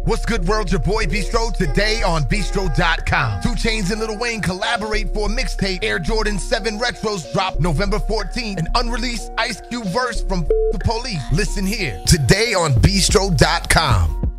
What's good, world? Your boy Bistro today on Bistro.com. 2 Chainz and Lil Wayne collaborate for a mixtape. Air Jordan 7 Retros drop November 14th. An unreleased Ice Cube verse from The Police. Listen here today on Bistro.com.